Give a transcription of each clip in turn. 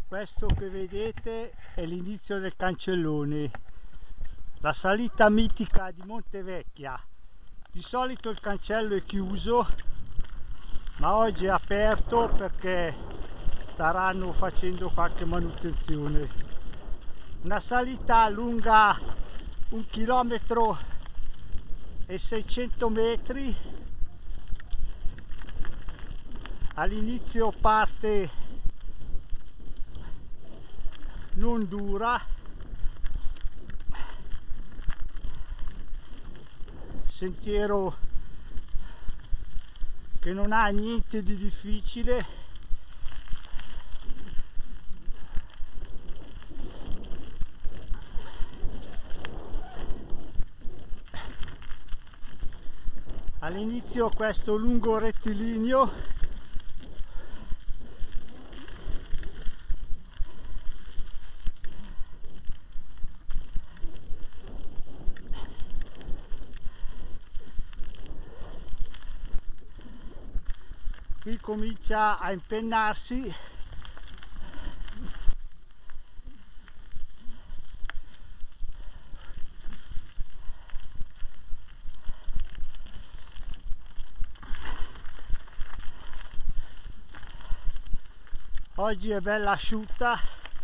Questo che vedete è l'inizio del Cancellone, la salita mitica di Montevecchia. Di solito il cancello è chiuso, ma oggi è aperto perché staranno facendo qualche manutenzione. Una salita lunga 1,6 km. All'inizio parte non dura, sentiero che non ha niente di difficile, all'inizio questo lungo rettilineo qui comincia a impennarsi, oggi è bella asciutta,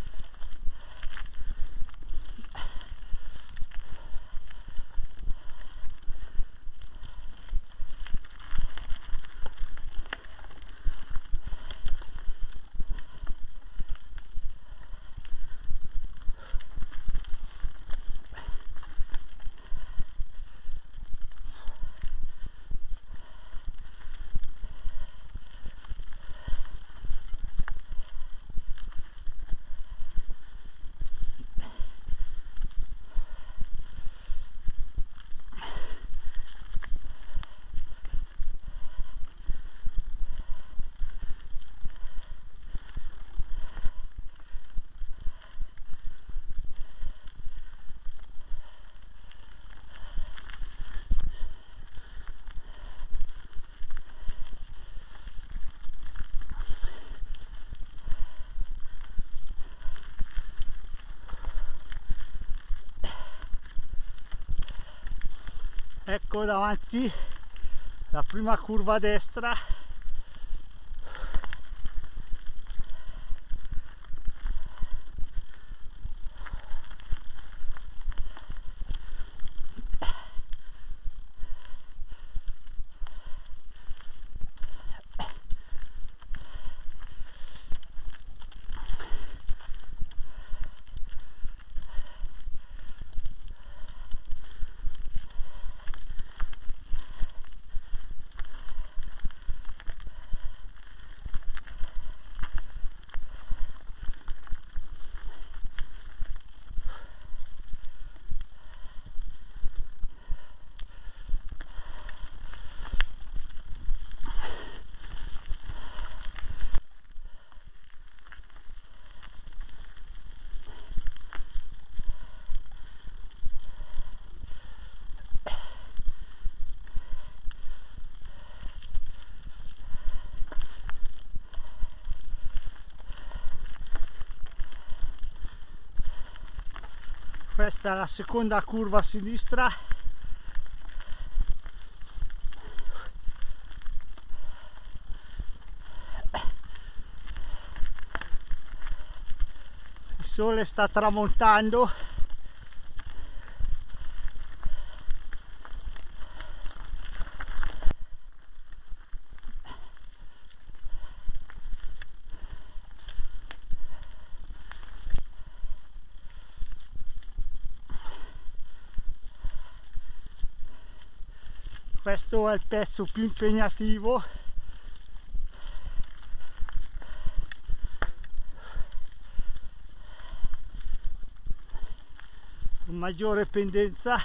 ecco davanti la prima curva a destra, questa è la seconda curva a sinistra, il sole sta tramontando, questo è il pezzo più impegnativo, con maggiore pendenza,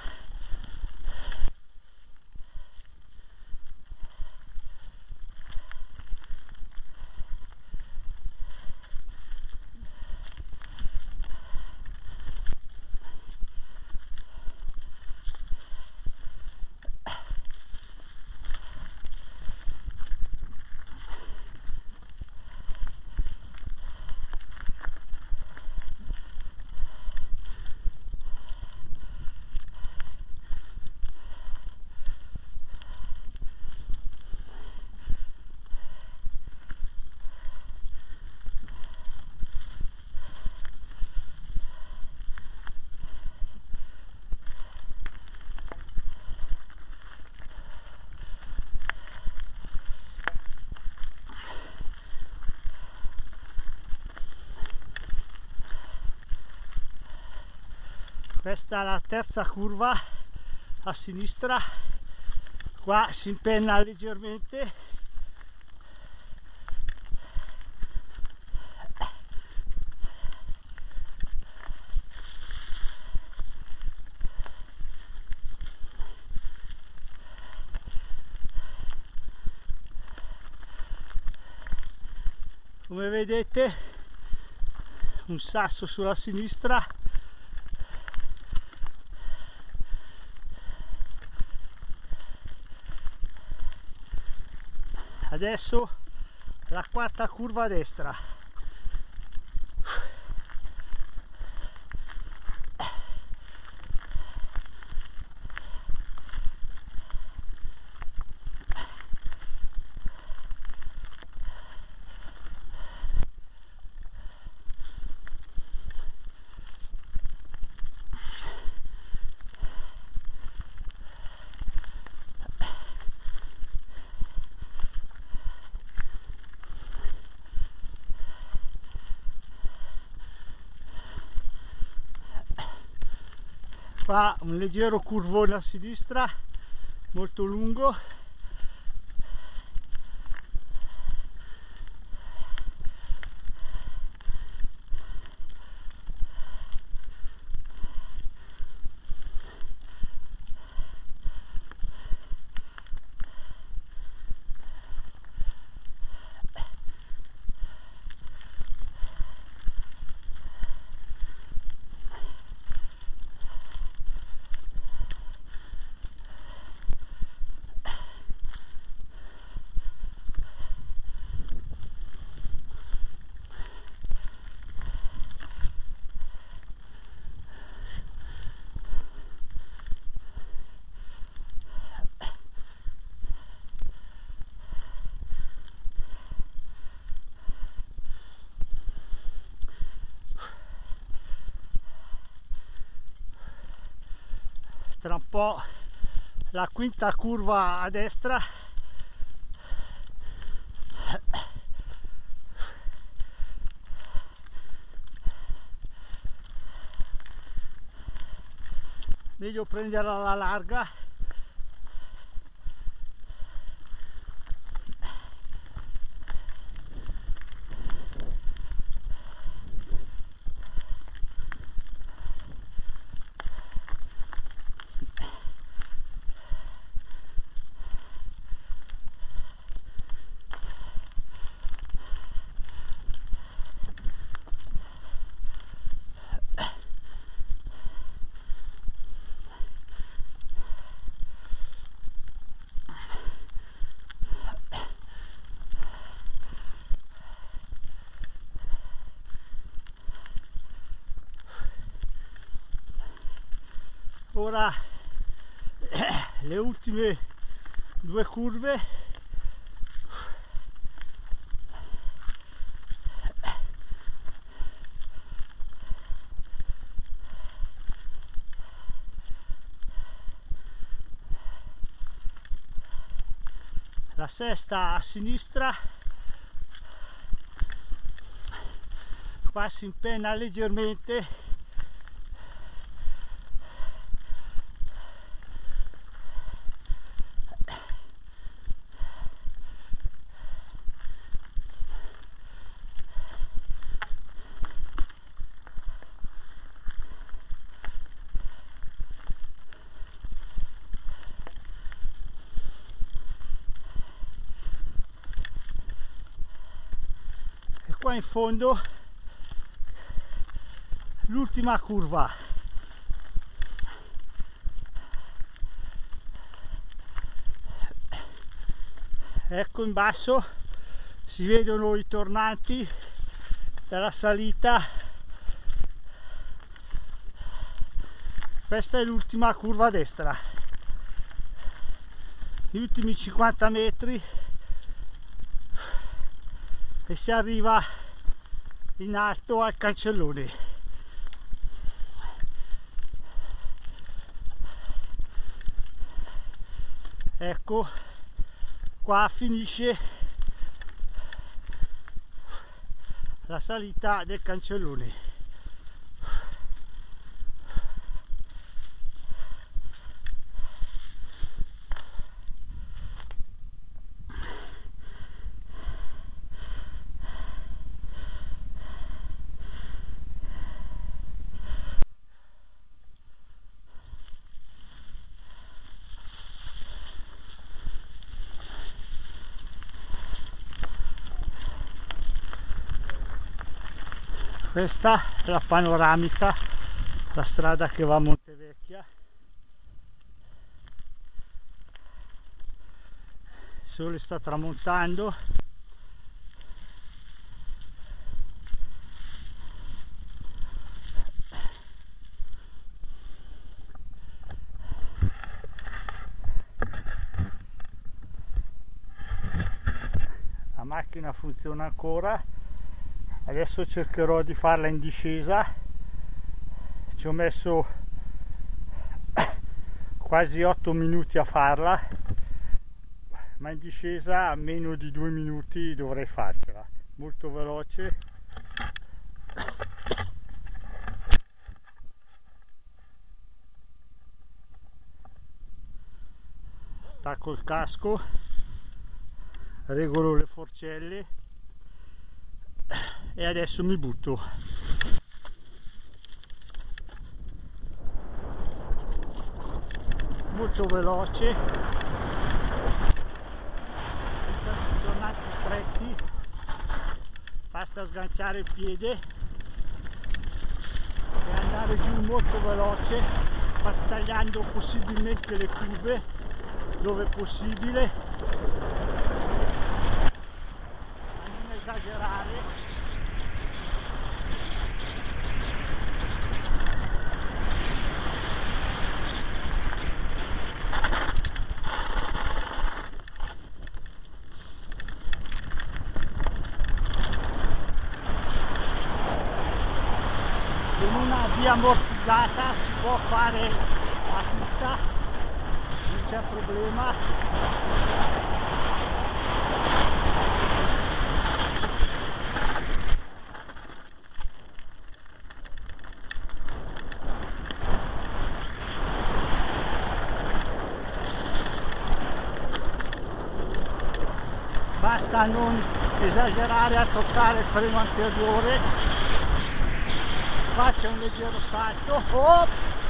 Questa è la terza curva a sinistra, qua si impenna leggermente. Come vedete, un sasso sulla sinistra, adesso la quarta curva a destra. Qua un leggero curvone a sinistra, molto lungo. Tra un po' la quinta curva a destra. Meglio prenderla alla larga. Ora le ultime due curve. La sesta a sinistra, qua si impenna leggermente. Qua in fondo l'ultima curva. Ecco in basso si vedono i tornanti della salita. Questa è l'ultima curva a destra, gli ultimi 50 metri e si arriva in alto al Cancellone. Ecco, qua finisce la salita del Cancellone. Questa è la panoramica, la strada che va a Montevecchia. Il sole sta tramontando. La macchina funziona ancora. Adesso cercherò di farla in discesa. Ci ho messo quasi 8 minuti a farla, ma in discesa a meno di 2 minuti dovrei farcela, molto veloce. Attacco il casco, regolo le forcelle e adesso mi butto. Molto veloce, in questi giornati stretti basta sganciare il piede e andare giù molto veloce, tagliando possibilmente le curve dove è possibile, ma non esagerare. Con una via ammortizzata si può fare a tutta, non c'è problema. Basta non esagerare a toccare il freno anteriore. Qua c'è un leggero salto, oh!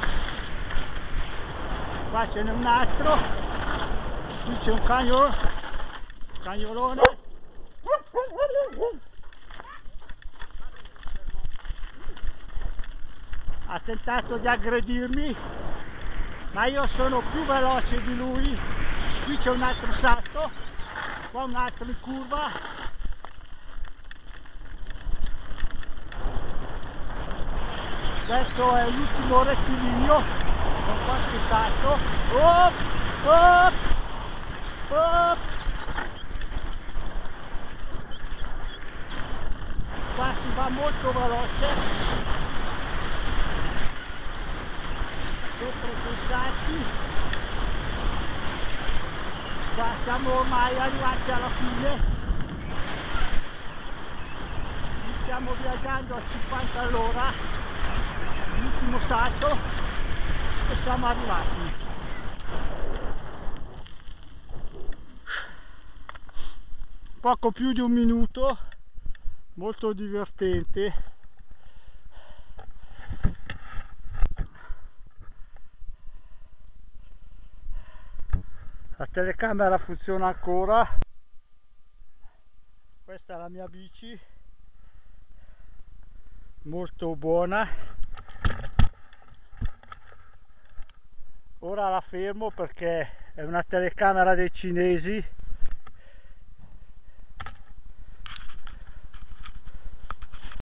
Qua ce n'è un altro, qui c'è un cagnolone. Ha tentato di aggredirmi, ma io sono più veloce di lui. Qui c'è un altro salto, qua un altro in curva. Questo è l'ultimo rettilineo con qualche salto. Oh, oh, oh. Qua si va molto veloce, sempre quei salti. Qua siamo ormai arrivati alla fine, stiamo viaggiando a 50 all'ora. L'ultimo salto e siamo arrivati. Poco più di un minuto, molto divertente. La telecamera funziona ancora. Questa è la mia bici, molto buona. Ora la fermo perché è una telecamera dei cinesi